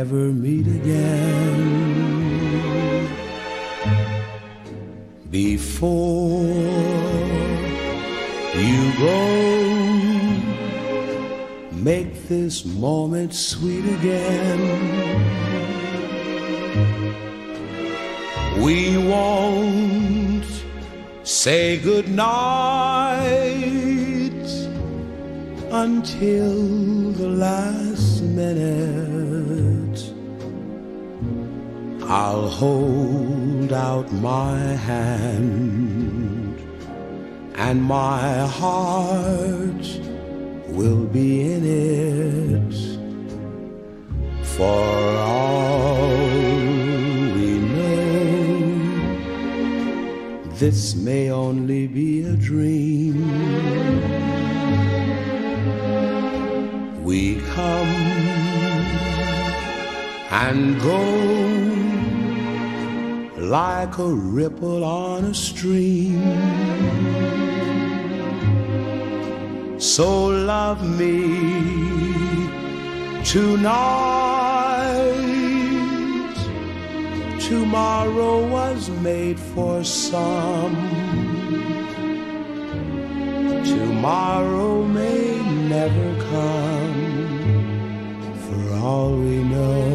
never meet again. Before you go, make this moment sweet again. We won't say goodnight until the last minute. I'll hold out my hand and my heart will be in it. For all we know, this may only be a dream. We come and go like a ripple on a stream. So love me tonight. Tomorrow was made for some. Tomorrow may never come, for all we know.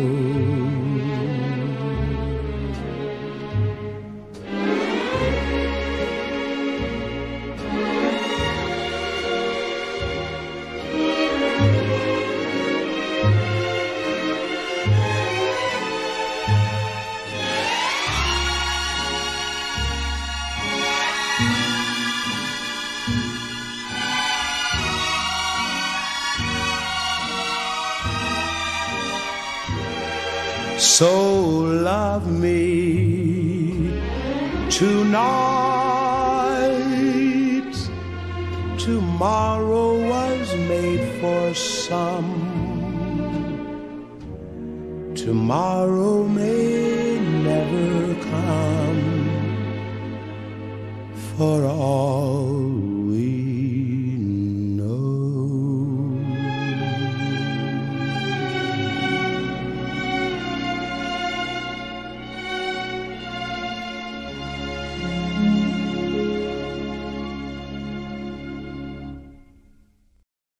So love me tonight. Tomorrow was made for some. Tomorrow may never come, for all